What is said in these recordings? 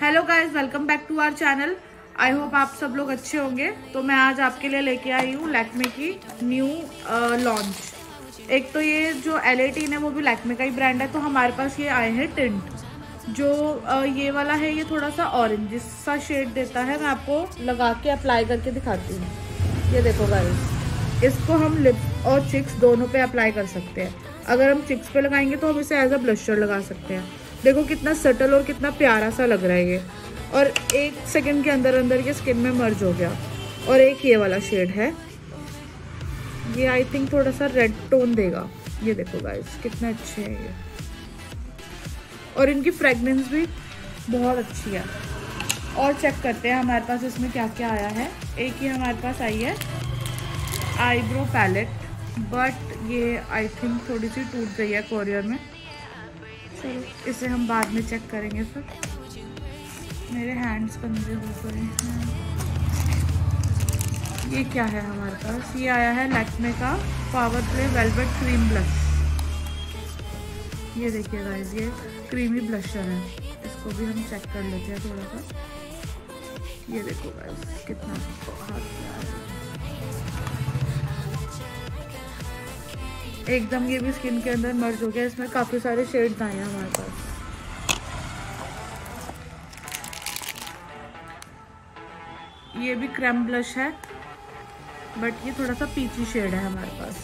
Hello guys, welcome back to our channel. I hope आप सब लोग अच्छे होंगे। तो मैं आज आपके लिए लेके आई हूँ लैक्मे की न्यू लॉन्च। एक तो ये जो L18 है वो भी लैक्मे का ही ब्रांड है। तो हमारे पास ये आए हैं टिंट। जो ये वाला है ये थोड़ा सा ऑरेंज सा शेड देता है। मैं आपको लगा के अप्लाई करके दिखाती हूँ। ये देखो गाइस, इसको हम लिप और चिक्स दोनों पे अप्लाई कर सकते हैं। अगर हम चिक्स पे लगाएंगे तो हम इसे एज अ ब्लशर लगा सकते हैं। देखो कितना सटल और कितना प्यारा सा लग रहा है ये, और 1 सेकंड के अंदर अंदर ये स्किन में मर्ज हो गया। और एक ये वाला शेड है, ये आई थिंक थोड़ा सा रेड टोन देगा। ये देखो गाइस कितने अच्छे हैं ये, और इनकी फ्रेगनेंस भी बहुत अच्छी है। और चेक करते हैं हमारे पास इसमें क्या क्या आया है। एक ही हमारे पास आई है आईब्रो पैलेट, बट ये आई थिंक थोड़ी सी टूट गई है कोरियर में। चलो इसे हम बाद में चेक करेंगे। फिर मेरे हैंड्स गंदे हो गए हैं। ये क्या है हमारे पास, ये आया है लैक्मे का power play velvet cream blush. ये देखिए गाइस, ये क्रीमी ब्लशर है। इसको भी हम चेक कर लेते हैं थोड़ा सा। ये देखो गाइस कितना एकदम ये भी स्किन के अंदर मर्ज हो गया। इसमें काफी सारे शेड्स आए हैं हमारे पास। ये भी क्रीम ब्लश है, बट ये थोड़ा सा पीची शेड है हमारे पास।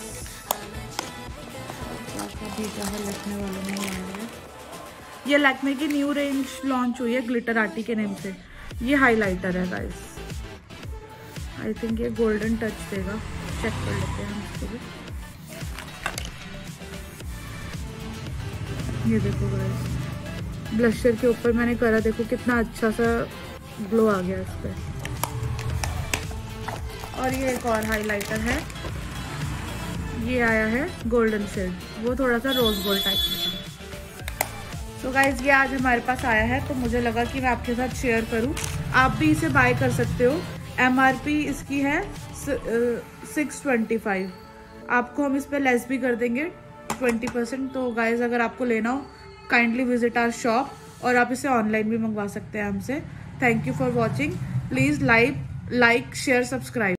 भीगा है लैक्मे वालों में आया है। ये लैक्मे की न्यू रेंज लॉन्च हुई है ग्लिटर आर्टी के नेम से। ये हाइलाइटर है गाइस, आई थिंक ये गोल्डन टच देगा। चेक कर लेते हैं हम इसको भी। ये देखो गाइस, ब्लशर के ऊपर मैंने करा, देखो कितना अच्छा सा ग्लो आ गया इस पर। और ये एक और हाइलाइटर है, ये आया है गोल्डन शेड, वो थोड़ा सा रोज गोल्ड टाइप में था। तो गाइस ये आज हमारे पास आया है, तो मुझे लगा कि मैं आपके साथ शेयर करूं। आप भी इसे बाय कर सकते हो। MRP इसकी है 625। आपको हम इस पर लेस भी कर देंगे 20%। तो गाइज अगर आपको लेना हो काइंडली विजिट आवर शॉप, और आप इसे ऑनलाइन भी मंगवा सकते हैं हमसे। Thank you for watching. Please like share subscribe.